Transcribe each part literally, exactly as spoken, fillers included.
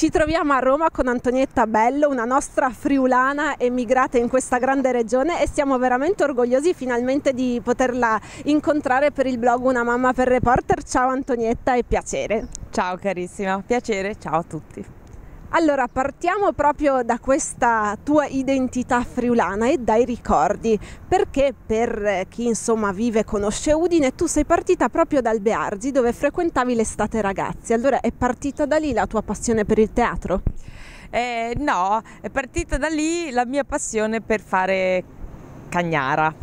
Ci troviamo a Roma con Antonietta Bello, una nostra friulana emigrata in questa grande regione, e siamo veramente orgogliosi finalmente di poterla incontrare per il blog Una mamma per reporter. Ciao Antonietta, è piacere. Ciao carissima, piacere, ciao a tutti. Allora, partiamo proprio da questa tua identità friulana e dai ricordi, perché per chi insomma vive e conosce Udine, tu sei partita proprio dal Bearzi, dove frequentavi l'estate ragazzi. Allora, è partita da lì la tua passione per il teatro? Eh, no, è partita da lì la mia passione per fare cagnara.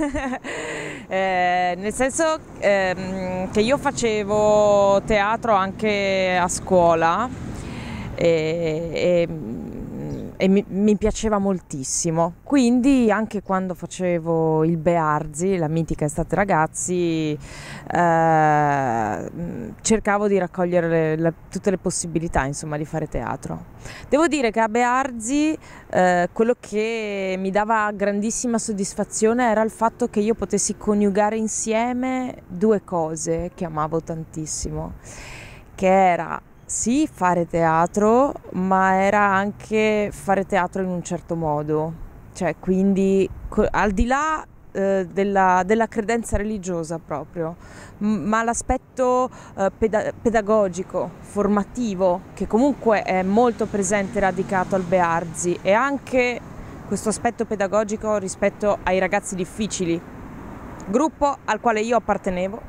eh, nel senso ehm, che io facevo teatro anche a scuola. E, e, e mi, mi piaceva moltissimo, quindi anche quando facevo il Bearzi, la mitica estate ragazzi, eh, cercavo di raccogliere le, le, tutte le possibilità, insomma, di fare teatro. Devo dire che a Bearzi eh, quello che mi dava grandissima soddisfazione era il fatto che io potessi coniugare insieme due cose che amavo tantissimo, che era sì, fare teatro, ma era anche fare teatro in un certo modo, cioè quindi al di là eh, della, della credenza religiosa proprio, ma l'aspetto eh, peda- pedagogico, formativo, che comunque è molto presente e radicato al Bearzi, e anche questo aspetto pedagogico rispetto ai ragazzi difficili, gruppo al quale io appartenevo.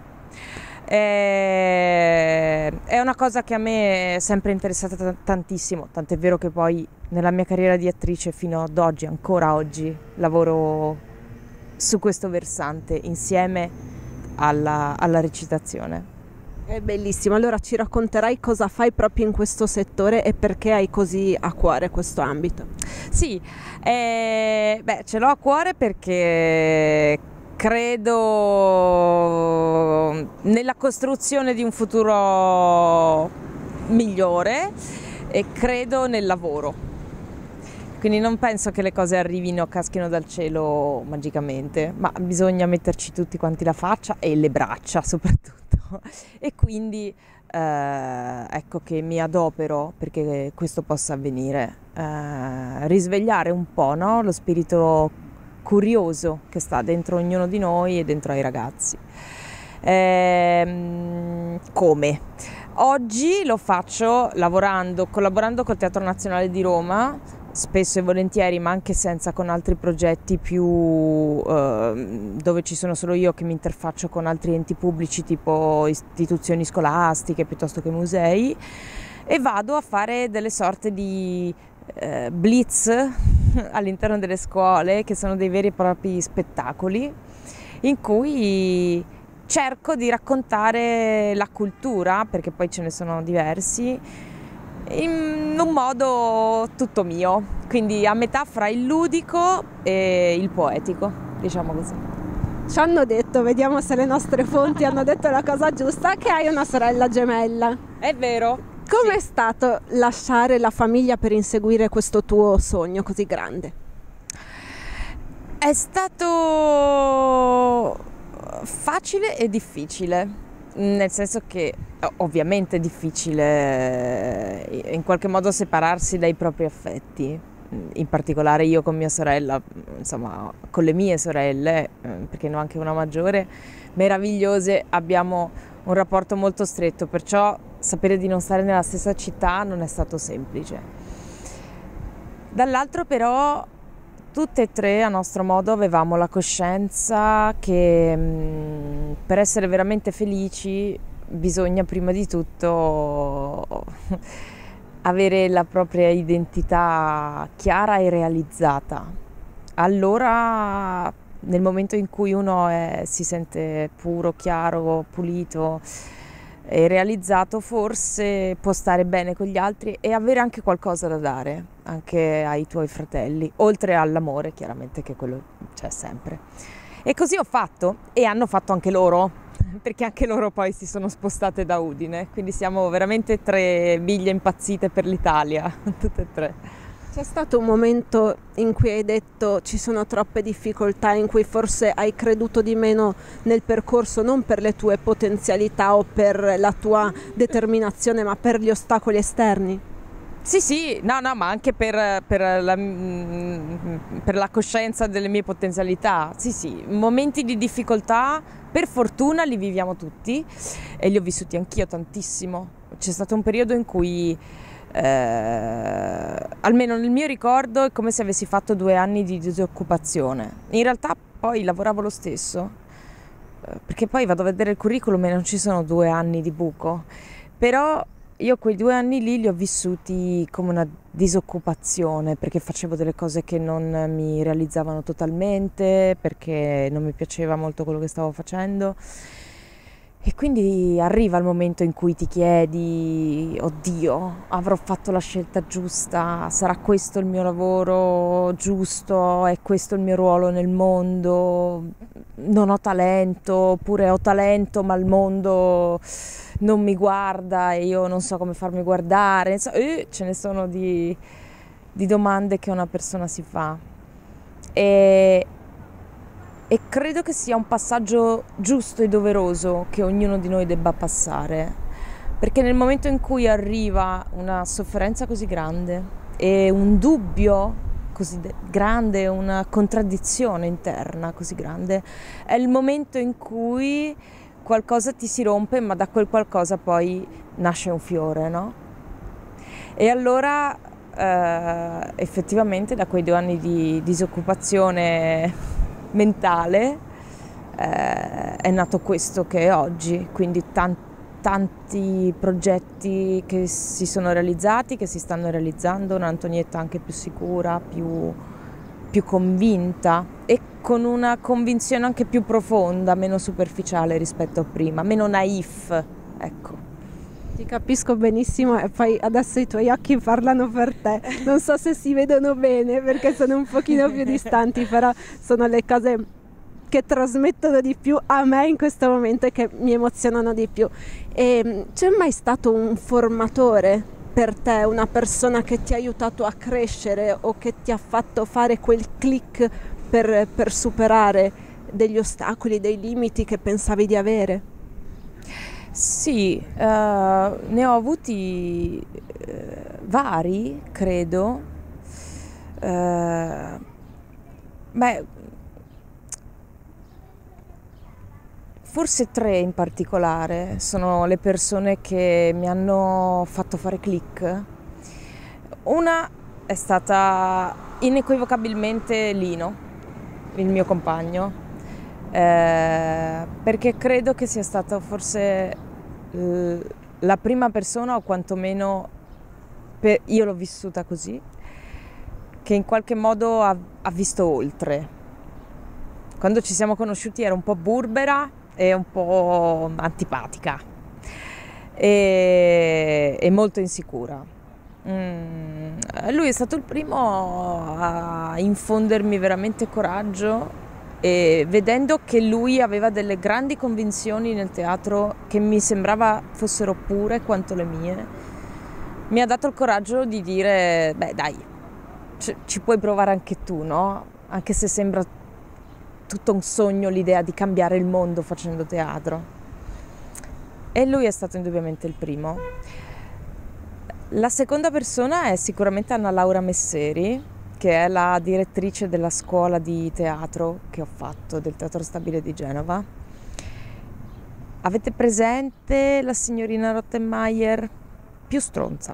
È una cosa che a me è sempre interessata t- tantissimo, tant'è vero che poi nella mia carriera di attrice fino ad oggi, ancora oggi, lavoro su questo versante insieme alla, alla recitazione. È bellissimo, allora ci racconterai cosa fai proprio in questo settore e perché hai così a cuore questo ambito? Sì, eh, beh, ce l'ho a cuore perché credo nella costruzione di un futuro migliore e credo nel lavoro. Quindi non penso che le cose arrivino, caschino dal cielo magicamente, ma bisogna metterci tutti quanti la faccia e le braccia soprattutto. E quindi eh, ecco che mi adopero perché questo possa avvenire, eh, risvegliare un po', no? Lo spirito curioso che sta dentro ognuno di noi e dentro ai ragazzi. Ehm, come? Oggi lo faccio lavorando, collaborando col Teatro Nazionale di Roma, spesso e volentieri, ma anche senza, con altri progetti più eh, dove ci sono solo io che mi interfaccio con altri enti pubblici tipo istituzioni scolastiche piuttosto che musei, e vado a fare delle sorte di eh, blitz all'interno delle scuole, che sono dei veri e propri spettacoli in cui cerco di raccontare la cultura, perché poi ce ne sono diversi, in un modo tutto mio, quindi a metà fra il ludico e il poetico, diciamo così. Ci hanno detto, vediamo se le nostre fonti hanno detto la cosa giusta, che hai una sorella gemella. È vero. Com'è sì. stato lasciare la famiglia per inseguire questo tuo sogno così grande? È stato facile e difficile, nel senso che ovviamente è difficile in qualche modo separarsi dai propri affetti, in particolare io con mia sorella, insomma con le mie sorelle, perché ne ho anche una maggiore, meravigliose, abbiamo un rapporto molto stretto, perciò sapere di non stare nella stessa città non è stato semplice. Dall'altro però tutte e tre a nostro modo avevamo la coscienza che mh, per essere veramente felici bisogna prima di tutto avere la propria identità chiara e realizzata. Allora, nel momento in cui uno è, si sente puro, chiaro, pulito e realizzato, forse può stare bene con gli altri e avere anche qualcosa da dare anche ai tuoi fratelli, oltre all'amore chiaramente, che quello c'è sempre. E così ho fatto, e hanno fatto anche loro, perché anche loro poi si sono spostate da Udine, quindi siamo veramente tre biglie impazzite per l'Italia, tutte e tre. C'è stato un momento in cui hai detto ci sono troppe difficoltà, in cui forse hai creduto di meno nel percorso, non per le tue potenzialità o per la tua determinazione, ma per gli ostacoli esterni? Sì, sì, no, no, ma anche per, per la, per la coscienza delle mie potenzialità. Sì, sì, momenti di difficoltà, per fortuna li viviamo tutti e li ho vissuti anch'io tantissimo. C'è stato un periodo in cui, eh, almeno nel mio ricordo, è come se avessi fatto due anni di disoccupazione. In realtà poi lavoravo lo stesso, eh, perché poi vado a vedere il curriculum e non ci sono due anni di buco, però io quei due anni lì li ho vissuti come una disoccupazione, perché facevo delle cose che non mi realizzavano totalmente, perché non mi piaceva molto quello che stavo facendo. E quindi arriva il momento in cui ti chiedi, oddio, avrò fatto la scelta giusta, sarà questo il mio lavoro giusto, è questo il mio ruolo nel mondo, non ho talento, oppure ho talento ma il mondo non mi guarda e io non so come farmi guardare. Insomma, eh, ce ne sono di, di domande che una persona si fa. E, e credo che sia un passaggio giusto e doveroso che ognuno di noi debba passare, perché nel momento in cui arriva una sofferenza così grande e un dubbio così de- grande, una contraddizione interna così grande, è il momento in cui qualcosa ti si rompe, ma da quel qualcosa poi nasce un fiore, no? E allora eh, effettivamente da quei due anni di disoccupazione mentale eh, è nato questo che è oggi, quindi tan- tanti progetti che si sono realizzati, che si stanno realizzando, un'Antonietta anche più sicura, più, più convinta e con una convinzione anche più profonda, meno superficiale rispetto a prima, meno naif, ecco. Ti capisco benissimo e poi adesso i tuoi occhi parlano per te. Non so se si vedono bene perché sono un pochino più distanti, però sono le cose che trasmettono di più a me in questo momento e che mi emozionano di più. E c'è mai stato un formatore per te, una persona che ti ha aiutato a crescere o che ti ha fatto fare quel click per, per superare degli ostacoli, dei limiti che pensavi di avere? Sì, eh, ne ho avuti eh, vari, credo. Eh, beh, forse tre in particolare sono le persone che mi hanno fatto fare click. Una è stata inequivocabilmente Lino, il mio compagno, eh, perché credo che sia stata forse eh, la prima persona, o quantomeno per, io l'ho vissuta così, che in qualche modo ha, ha visto oltre. Quando ci siamo conosciuti ero un po' burbera e un po' antipatica e, e molto insicura. Mm, lui è stato il primo a infondermi veramente coraggio, e vedendo che lui aveva delle grandi convinzioni nel teatro che mi sembrava fossero pure quanto le mie, mi ha dato il coraggio di dire: beh, dai, ci, ci puoi provare anche tu, no? Anche se sembra tutto un sogno l'idea di cambiare il mondo facendo teatro. E lui è stato indubbiamente il primo. La seconda persona è sicuramente Anna Laura Messeri, che è la direttrice della scuola di teatro che ho fatto, del Teatro Stabile di Genova. Avete presente la signorina Rottenmeier? Più stronza.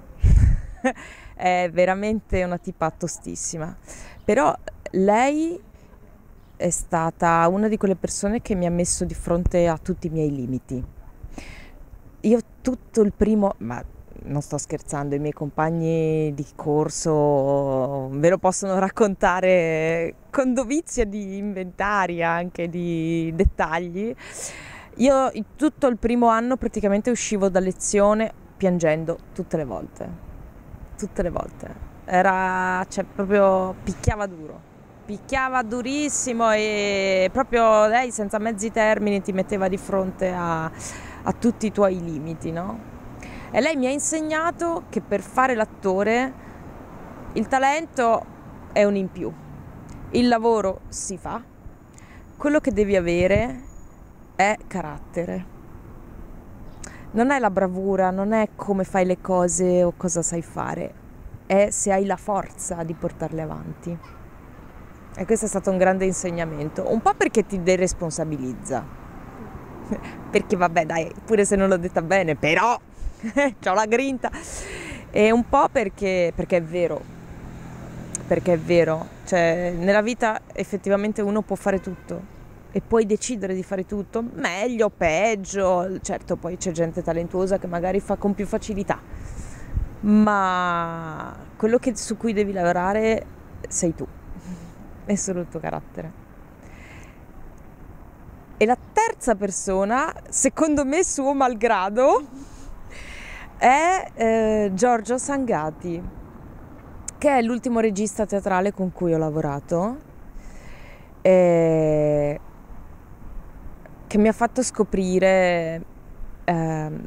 È veramente una tipa tostissima. Però lei è stata una di quelle persone che mi ha messo di fronte a tutti i miei limiti. Io tutto il primo, ma non sto scherzando, i miei compagni di corso ve lo possono raccontare con dovizia di inventaria, anche di dettagli. Io tutto il primo anno praticamente uscivo da lezione piangendo tutte le volte, tutte le volte. Era, cioè, proprio picchiava duro. Picchiava durissimo e proprio lei senza mezzi termini ti metteva di fronte a, a tutti i tuoi limiti, no? E lei mi ha insegnato che per fare l'attore il talento è un in più, il lavoro si fa, quello che devi avere è carattere. non è la bravura, non è come fai le cose o cosa sai fare, è se hai la forza di portarle avanti. E questo è stato un grande insegnamento, un po' perché ti deresponsabilizza, perché vabbè dai, pure se non l'ho detta bene, però c'ho la grinta, e un po' perché, perché è vero, perché è vero, cioè nella vita effettivamente uno può fare tutto e puoi decidere di fare tutto, meglio, peggio, certo poi c'è gente talentuosa che magari fa con più facilità, ma quello che, su cui devi lavorare sei tu, è solo il tuo carattere. E la terza persona, secondo me suo malgrado, è eh, Giorgio Sangati, che è l'ultimo regista teatrale con cui ho lavorato, e che mi ha fatto scoprire, ehm,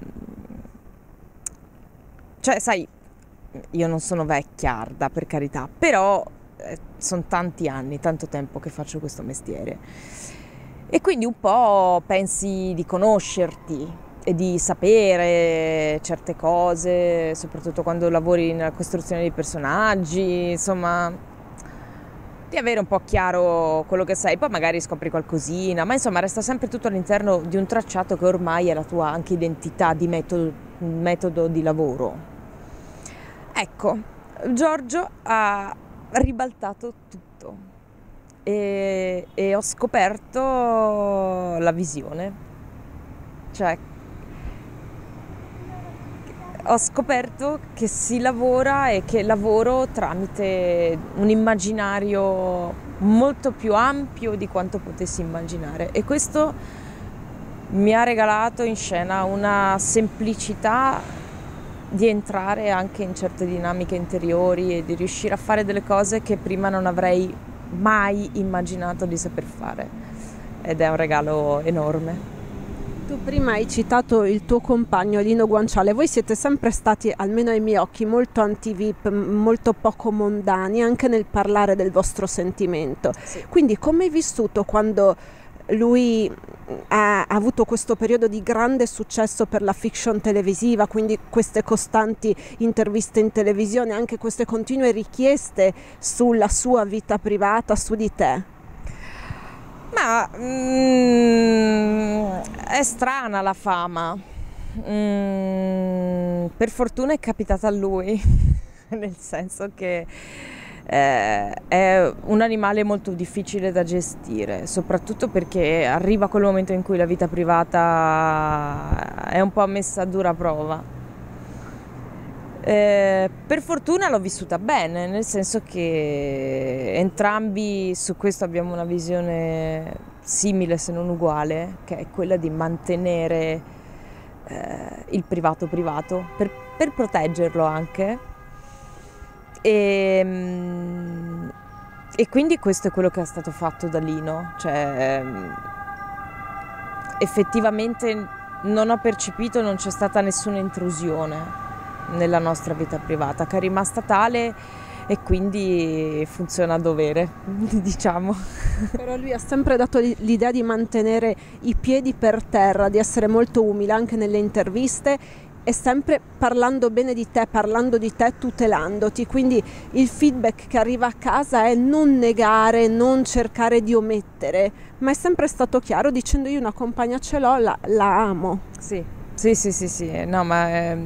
cioè sai, io non sono vecchiarda per carità, però eh, sono tanti anni, tanto tempo che faccio questo mestiere e quindi un po' pensi di conoscerti e di sapere certe cose, soprattutto quando lavori nella costruzione dei personaggi, insomma di avere un po' chiaro quello che sai, poi magari scopri qualcosina, ma insomma resta sempre tutto all'interno di un tracciato che ormai è la tua anche identità di metodo, metodo di lavoro. Ecco, Giorgio ha ribaltato tutto e, e ho scoperto la visione, cioè ho scoperto che si lavora e che lavoro tramite un immaginario molto più ampio di quanto potessi immaginare e questo mi ha regalato in scena una semplicità di entrare anche in certe dinamiche interiori e di riuscire a fare delle cose che prima non avrei mai immaginato di saper fare ed è un regalo enorme. Tu prima hai citato il tuo compagno Lino Guanciale, voi siete sempre stati, almeno ai miei occhi, molto anti-V I P, molto poco mondani, anche nel parlare del vostro sentimento. Sì. Quindi come hai vissuto quando lui ha avuto questo periodo di grande successo per la fiction televisiva, quindi queste costanti interviste in televisione, anche queste continue richieste sulla sua vita privata, su di te? Ma mm, è strana la fama, mm, per fortuna è capitata a lui, nel senso che eh, è un animale molto difficile da gestire, soprattutto perché arriva quel momento in cui la vita privata è un po' messa a dura prova. Eh, per fortuna l'ho vissuta bene, nel senso che entrambi su questo abbiamo una visione simile se non uguale, che è quella di mantenere eh, il privato privato, per, per proteggerlo anche. E, e quindi questo è quello che è stato fatto da Lino, cioè effettivamente non ho percepito, non c'è stata nessuna intrusione nella nostra vita privata, che è rimasta tale e quindi funziona a dovere, diciamo. Però lui ha sempre dato l'idea di mantenere i piedi per terra, di essere molto umile anche nelle interviste e sempre parlando bene di te, parlando di te, tutelandoti. Quindi il feedback che arriva a casa è non negare, non cercare di omettere, ma è sempre stato chiaro dicendo io una compagna ce l'ho, la, la amo. Sì, sì, sì, sì, sì. No, ma è,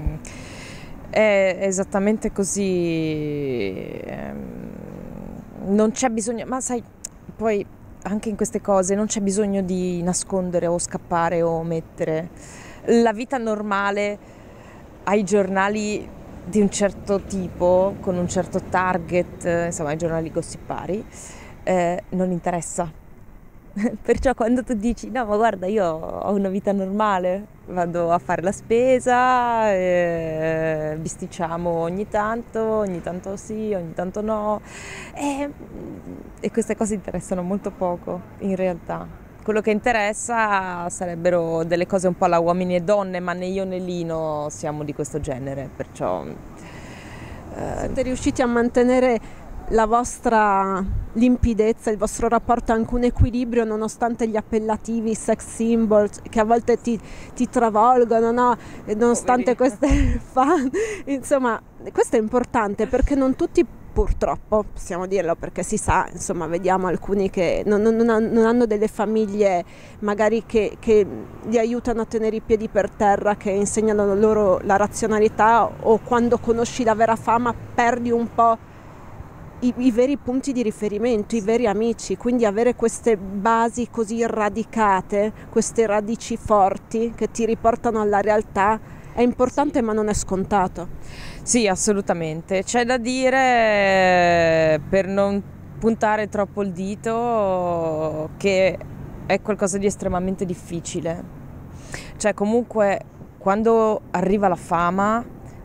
è esattamente così. Non c'è bisogno, ma sai, poi anche in queste cose non c'è bisogno di nascondere o scappare o omettere. La vita normale ai giornali di un certo tipo, con un certo target, insomma ai giornali gossipari, eh, non interessa. Perciò quando tu dici no ma guarda io ho una vita normale, vado a fare la spesa, eh, bisticciamo ogni tanto, ogni tanto sì, ogni tanto no e, e queste cose interessano molto poco in realtà. Quello che interessa sarebbero delle cose un po' alla uomini e donne, ma né io né Lino siamo di questo genere, perciò... Eh... Siete riusciti a mantenere la vostra limpidezza, il vostro rapporto, anche un equilibrio nonostante gli appellativi, i sex symbol che a volte ti, ti travolgono, no? E nonostante queste fan, insomma, questo è importante perché non tutti, purtroppo possiamo dirlo, perché si sa, insomma, vediamo alcuni che non, non, non hanno delle famiglie magari che, che li aiutano a tenere i piedi per terra, che insegnano loro la razionalità, o quando conosci la vera fama perdi un po' I, i veri punti di riferimento, i veri amici. Quindi avere queste basi così radicate, queste radici forti che ti riportano alla realtà è importante, sì, ma non è scontato. Sì, assolutamente. C'è da dire, per non puntare troppo il dito, che è qualcosa di estremamente difficile. Cioè, comunque, quando arriva la fama,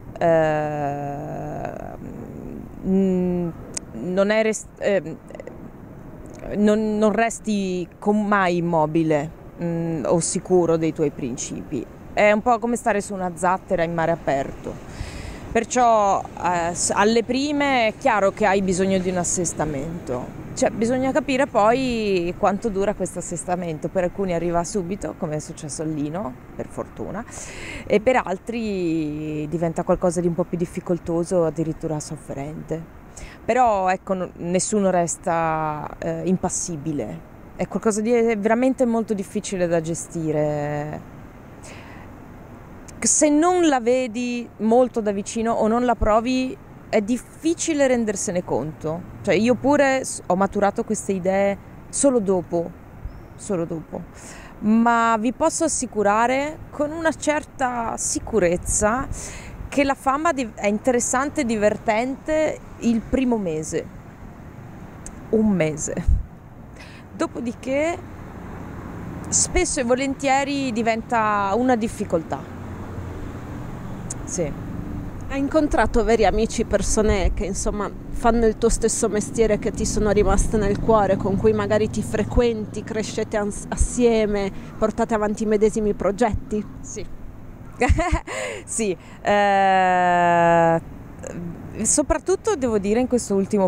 eh, mh, Non, è rest- eh, non, non resti con mai immobile mh, o sicuro dei tuoi principi. È un po' come stare su una zattera in mare aperto. Perciò eh, alle prime è chiaro che hai bisogno di un assestamento. Cioè, bisogna capire poi quanto dura questo assestamento. Per alcuni arriva subito, come è successo a Lino, per fortuna, e per altri diventa qualcosa di un po' più difficoltoso, addirittura sofferente. Però ecco, nessuno resta eh, impassibile, è qualcosa di veramente molto difficile da gestire. Se non la vedi molto da vicino o non la provi, è difficile rendersene conto. Cioè, io pure ho maturato queste idee solo dopo, solo dopo. Ma vi posso assicurare con una certa sicurezza che la fama è interessante e divertente il primo mese, un mese. Dopodiché spesso e volentieri diventa una difficoltà. Sì. Hai incontrato veri amici, persone che insomma fanno il tuo stesso mestiere, che ti sono rimaste nel cuore, con cui magari ti frequenti, crescete ans- assieme, portate avanti i medesimi progetti? Sì. Sì, eh, soprattutto devo dire in questo ultimo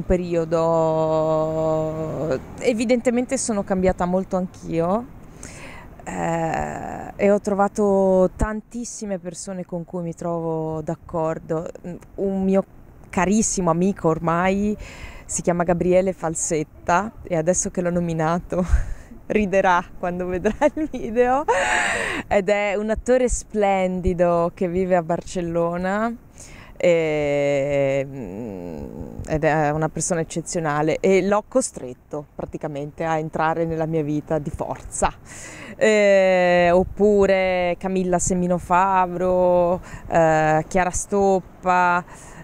periodo evidentemente sono cambiata molto anch'io, eh, e ho trovato tantissime persone con cui mi trovo d'accordo. Un mio carissimo amico ormai si chiama Gabriele Falsetta, e adesso che l'ho nominato riderà quando vedrà il video, ed è un attore splendido che vive a Barcellona e, ed è una persona eccezionale, e l'ho costretto praticamente a entrare nella mia vita di forza. Eh, oppure Camilla Semino Favro, eh, Chiara Stoppa,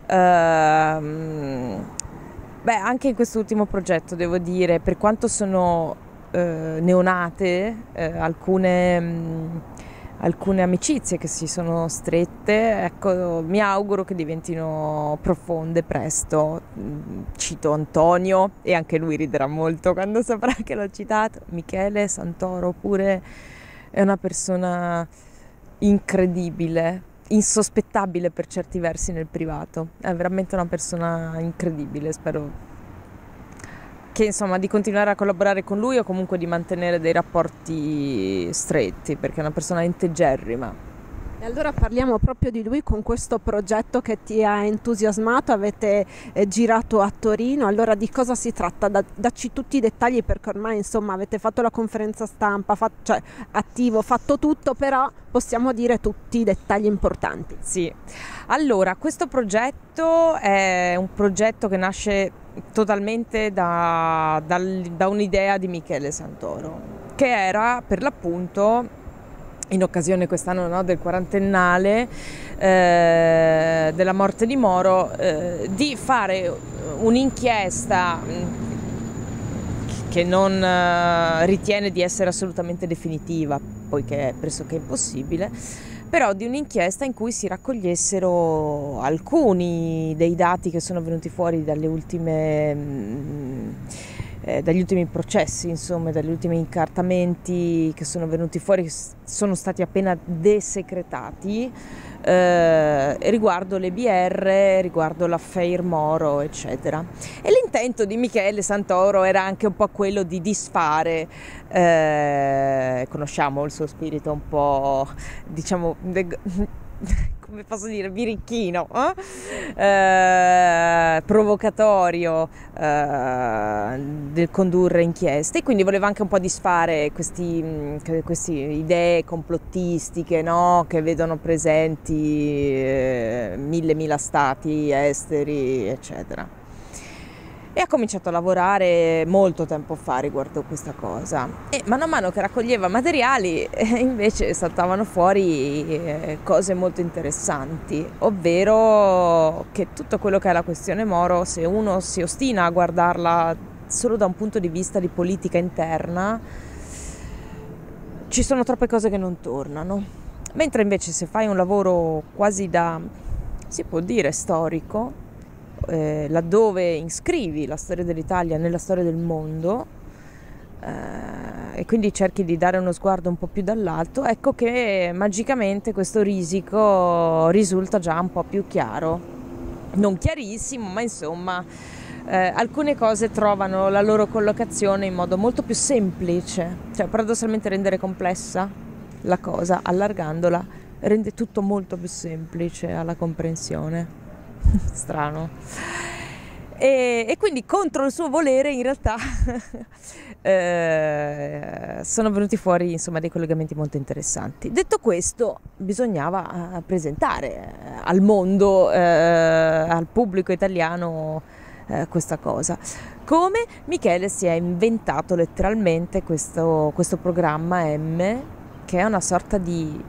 ehm, beh, anche in quest'ultimo progetto devo dire, per quanto sono Eh, neonate, eh, alcune, mh, alcune amicizie che si sono strette, ecco, mi auguro che diventino profonde presto. Cito Antonio, e anche lui riderà molto quando saprà che l'ho citato, Michele Santoro, pure è una persona incredibile, insospettabile per certi versi nel privato, è veramente una persona incredibile. Spero che insomma di continuare a collaborare con lui, o comunque di mantenere dei rapporti stretti, perché è una persona integerrima. E allora parliamo proprio di lui con questo progetto che ti ha entusiasmato, avete eh, girato a Torino. Allora di cosa si tratta? Da, dacci tutti i dettagli, perché ormai insomma avete fatto la conferenza stampa, fatto, cioè attivo, fatto tutto, però possiamo dire tutti i dettagli importanti. Sì, allora questo progetto è un progetto che nasce totalmente da, dal, da un'idea di Michele Santoro, che era per l'appunto, in occasione quest'anno, no, del quarantennale eh, della morte di Moro, eh, di fare un'inchiesta che non eh, ritiene di essere assolutamente definitiva, poiché è pressoché impossibile, però di un'inchiesta in cui si raccogliessero alcuni dei dati che sono venuti fuori dalle ultime, eh, dagli ultimi processi, insomma, dagli ultimi incartamenti che sono venuti fuori, che sono stati appena desecretati, eh, riguardo le B R, riguardo l'affair Moro, eccetera. E l'intento di Michele Santoro era anche un po' quello di disfare, eh, conosciamo il suo spirito un po', diciamo, de- come posso dire, birichino, eh? Eh, provocatorio, eh, del condurre inchieste, e quindi voleva anche un po' disfare questi, queste idee complottistiche, no? Che vedono presenti eh, mille mila stati esteri, eccetera. E ha cominciato a lavorare molto tempo fa riguardo questa cosa, e mano a mano che raccoglieva materiali eh, invece saltavano fuori eh, cose molto interessanti, ovvero che tutto quello che è la questione Moro, se uno si ostina a guardarla solo da un punto di vista di politica interna, ci sono troppe cose che non tornano, mentre invece se fai un lavoro quasi da, si può dire, storico, Eh, laddove inscrivi la storia dell'Italia nella storia del mondo, eh, e quindi cerchi di dare uno sguardo un po' più dall'alto, ecco che magicamente questo risico risulta già un po' più chiaro, non chiarissimo, ma insomma eh, alcune cose trovano la loro collocazione in modo molto più semplice, cioè paradossalmente rendere complessa la cosa, allargandola, rende tutto molto più semplice alla comprensione. Strano. E, e quindi contro il suo volere in realtà eh, sono venuti fuori, insomma, dei collegamenti molto interessanti. Detto questo, bisognava presentare eh, al mondo, eh, al pubblico italiano, eh, questa cosa. Come Michele si è inventato letteralmente questo, questo programma M, che è una sorta di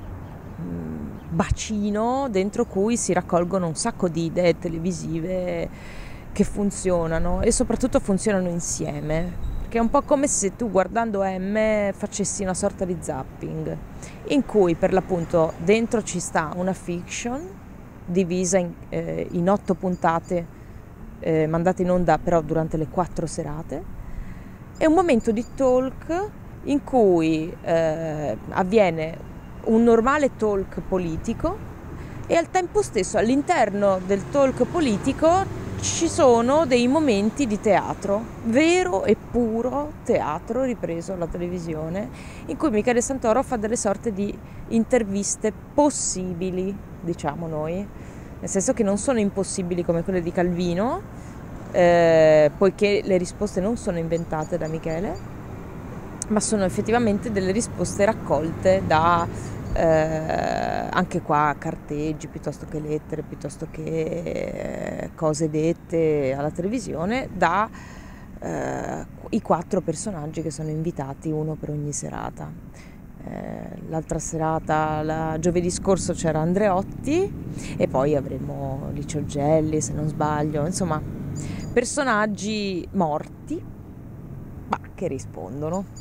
bacino dentro cui si raccolgono un sacco di idee televisive che funzionano, e soprattutto funzionano insieme, che è un po' come se tu guardando M facessi una sorta di zapping, in cui per l'appunto dentro ci sta una fiction divisa in, eh, in otto puntate, eh, mandate in onda però durante le quattro serate, e un momento di talk in cui eh, avviene un normale talk politico, e al tempo stesso all'interno del talk politico ci sono dei momenti di teatro, vero e puro teatro ripreso alla televisione, in cui Michele Santoro fa delle sorte di interviste possibili, diciamo noi, nel senso che non sono impossibili come quelle di Calvino, eh, poiché le risposte non sono inventate da Michele, ma sono effettivamente delle risposte raccolte da eh, anche qua carteggi, piuttosto che lettere, piuttosto che eh, cose dette alla televisione, da eh, i quattro personaggi che sono invitati, uno per ogni serata. Eh, l'altra serata, la, giovedì scorso, c'era Andreotti, e poi avremo Licio Gelli, se non sbaglio, insomma personaggi morti ma che rispondono.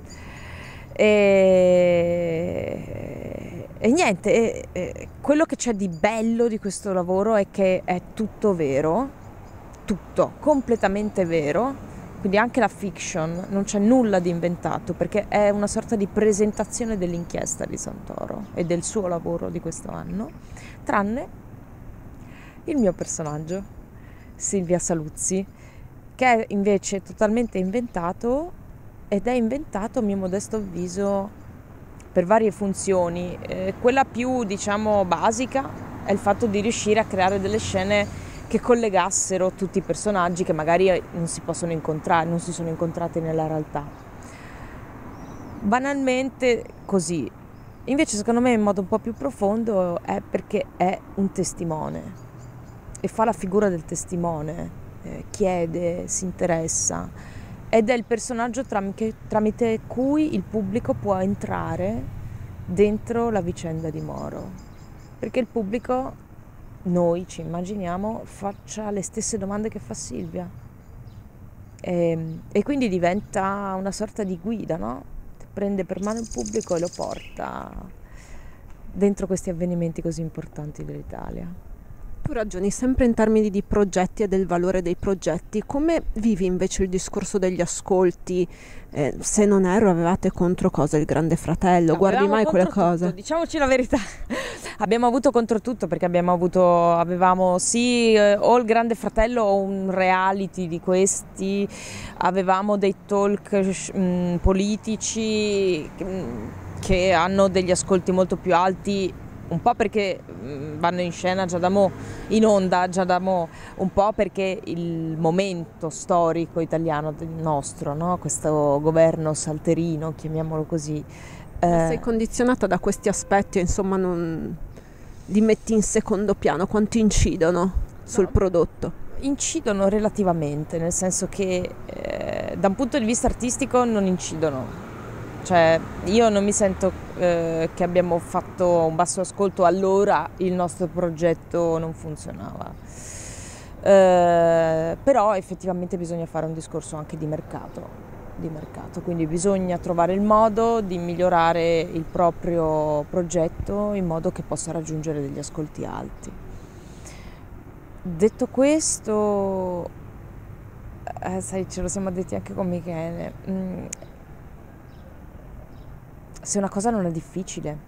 E, e niente, e, e quello che c'è di bello di questo lavoro è che è tutto vero, tutto, completamente vero, quindi anche la fiction, non c'è nulla di inventato, perché è una sorta di presentazione dell'inchiesta di Santoro e del suo lavoro di questo anno, tranne il mio personaggio, Silvia Saluzzi, che è invece totalmente inventato, ed è inventato a mio modesto avviso per varie funzioni. Eh, quella più, diciamo, basica è il fatto di riuscire a creare delle scene che collegassero tutti i personaggi che magari non si possono incontrare, non si sono incontrati nella realtà. Banalmente così. Invece secondo me in modo un po' più profondo è perché è un testimone e fa la figura del testimone, eh, chiede, si interessa, ed è il personaggio tramite, tramite cui il pubblico può entrare dentro la vicenda di Moro, perché il pubblico, noi ci immaginiamo, faccia le stesse domande che fa Silvia, e, e quindi diventa una sorta di guida, no? Prende per mano il pubblico e lo porta dentro questi avvenimenti così importanti dell'Italia. Tu ragioni sempre in termini di progetti e del valore dei progetti. Come vivi invece il discorso degli ascolti? Eh, se non erro, avevate contro cosa il Grande Fratello? No, Guardi mai quelle tutto, cose? diciamoci la verità. Abbiamo avuto contro tutto, perché abbiamo avuto, avevamo sì eh, o il Grande Fratello o un reality di questi, avevamo dei talk mh, politici mh, che hanno degli ascolti molto più alti, un po' perché mh, vanno in scena già da mo', in onda già da mo', un po' perché il momento storico italiano del nostro, no? Questo governo salterino, chiamiamolo così. Eh, sei condizionata da questi aspetti, insomma, non li metti in secondo piano? Quanto incidono sul no, prodotto? Incidono relativamente, nel senso che eh, da un punto di vista artistico non incidono. Cioè, io non mi sento eh, che abbiamo fatto un basso ascolto, allora il nostro progetto non funzionava. Eh, però effettivamente bisogna fare un discorso anche di mercato, di mercato, quindi bisogna trovare il modo di migliorare il proprio progetto in modo che possa raggiungere degli ascolti alti. Detto questo, eh, sai, ce lo siamo detti anche con Michele, mm, se una cosa non è difficile,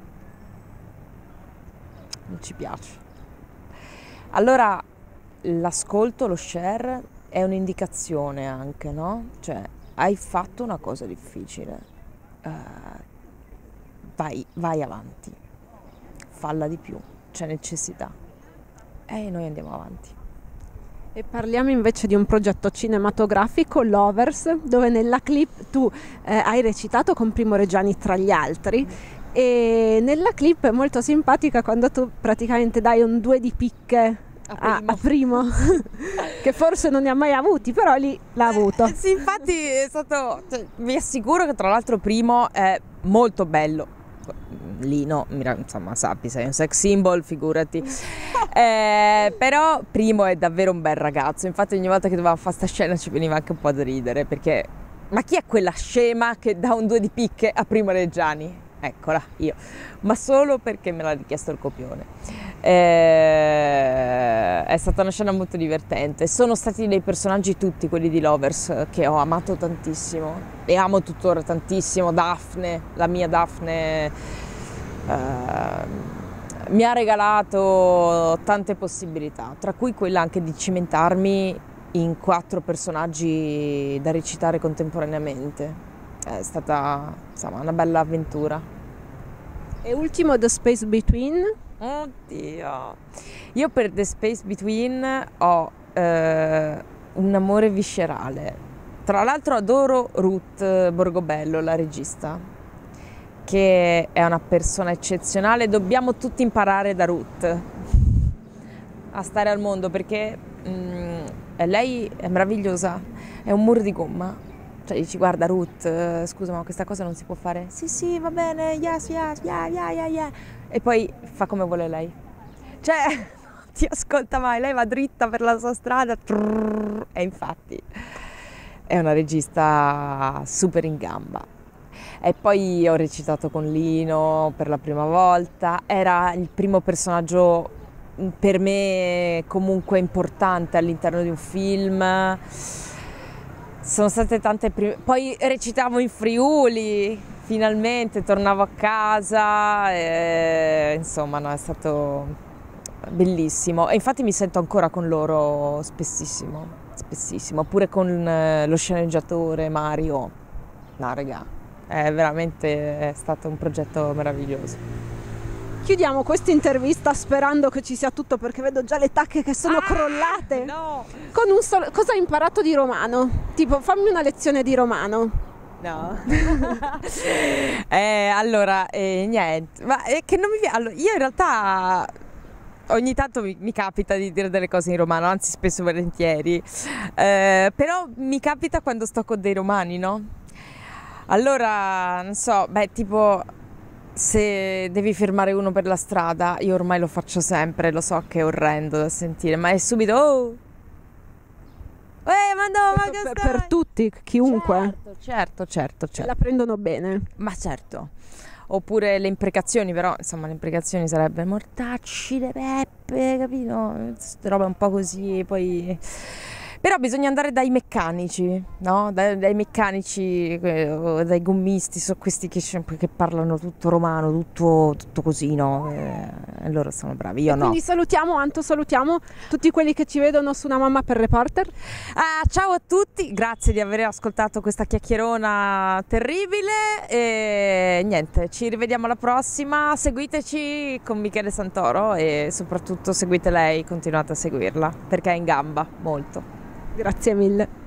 non ci piace. Allora l'ascolto, lo share è un'indicazione anche, no? Cioè, hai fatto una cosa difficile, uh, vai, vai avanti, falla di più, c'è necessità e noi andiamo avanti. E parliamo invece di un progetto cinematografico, Lovers, dove nella clip tu eh, hai recitato con Primo Reggiani tra gli altri, e nella clip è molto simpatica quando tu praticamente dai un due di picche a Primo, a Primo che forse non ne ha mai avuti, però lì l'ha avuto. Eh, sì, infatti è stato, cioè, vi assicuro che tra l'altro Primo è molto bello. Lino, insomma, sappi, sei un sex symbol, figurati. Eh, però Primo è davvero un bel ragazzo, infatti ogni volta che dovevamo fare sta scena ci veniva anche un po' da ridere, perché ma chi è quella scema che dà un due di picche a Primo Reggiani? Eccola, io, ma solo perché me l'ha richiesto il copione. Eh, è stata una scena molto divertente, sono stati dei personaggi tutti quelli di Lovers che ho amato tantissimo e amo tuttora tantissimo. Daphne, la mia Daphne, eh, mi ha regalato tante possibilità, tra cui quella anche di cimentarmi in quattro personaggi da recitare contemporaneamente. È stata, insomma, una bella avventura. E ultimo, The Space Between. Oddio, io per The Space Between ho eh, un amore viscerale. Tra l'altro adoro Ruth Borgobello, la regista, che è una persona eccezionale. Dobbiamo tutti imparare da Ruth a stare al mondo, perché mm, lei è meravigliosa, è un muro di gomma. Cioè dici, guarda Ruth, uh, scusa, ma questa cosa non si può fare? Sì, sì, va bene, yes, yes, yeah, yeah, yeah, yeah. E poi fa come vuole lei. Cioè, non ti ascolta mai, lei va dritta per la sua strada. Trrr, e infatti è una regista super in gamba. E poi ho recitato con Lino per la prima volta, era il primo personaggio per me comunque importante all'interno di un film. Sono state tante prime... Poi recitavo in Friuli, finalmente tornavo a casa, e... insomma no, è stato bellissimo. E infatti mi sento ancora con loro spessissimo, spessissimo, pure con eh, lo sceneggiatore Mario. No, raga, è veramente è stato un progetto meraviglioso. Chiudiamo questa intervista sperando che ci sia tutto, perché vedo già le tacche che sono ah, crollate. No. Con un solo... Cosa hai imparato di romano? Tipo, fammi una lezione di romano. No. eh, allora, eh, niente. Ma è che non mi viene. Allora, io in realtà ogni tanto mi, mi capita di dire delle cose in romano, anzi spesso volentieri. Eh, però mi capita quando sto con dei romani, no? Allora, non so, beh, tipo... Se devi fermare uno per la strada, io ormai lo faccio sempre, lo so che è orrendo da sentire, ma è subito oh! Eh, ma no, ma che per, per tutti, chiunque. Certo, certo, certo, certo. La prendono bene. Ma certo. oppure le imprecazioni, però insomma le imprecazioni sarebbe mortacci le peppe, capito? Queste robe un po' così, poi... Però bisogna andare dai meccanici, no? Dai, dai meccanici, eh, dai gommisti, sono questi che, che parlano tutto romano, tutto, tutto così, no? E loro sono bravi, io e no. Quindi salutiamo, Anto, salutiamo tutti quelli che ci vedono su Una Mamma per Reporter. Ah, ciao a tutti, grazie di aver ascoltato questa chiacchierona terribile e niente, ci rivediamo alla prossima, seguiteci con Michele Santoro e soprattutto seguite lei, continuate a seguirla perché è in gamba molto. Grazie mille.